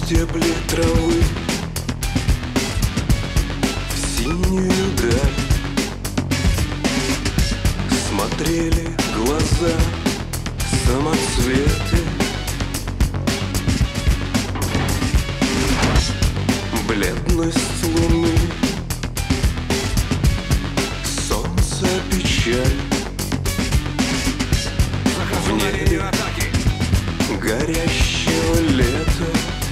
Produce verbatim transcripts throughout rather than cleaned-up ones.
стебли травы в синюю даль смотрели глаза самоцветы. Бледность луны, солнце, печаль. В небе горящего лета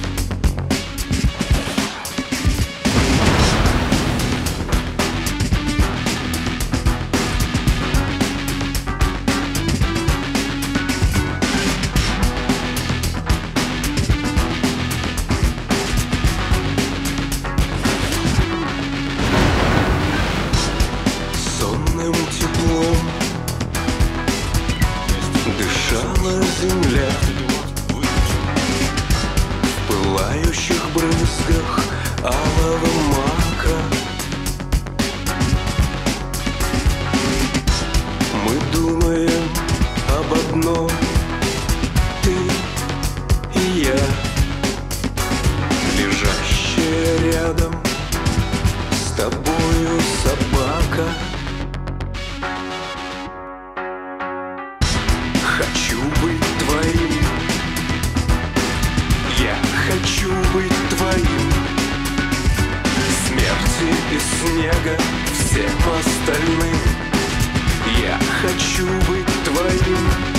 сонным теплом дышала земля. В пылающих брызгах алого мака мы думаем об одном, ты и я, лежащая рядом с тобою собака. Хочу быть твоим, я хочу быть твоим. Смерти и снега всем остальным. Я хочу быть твоим.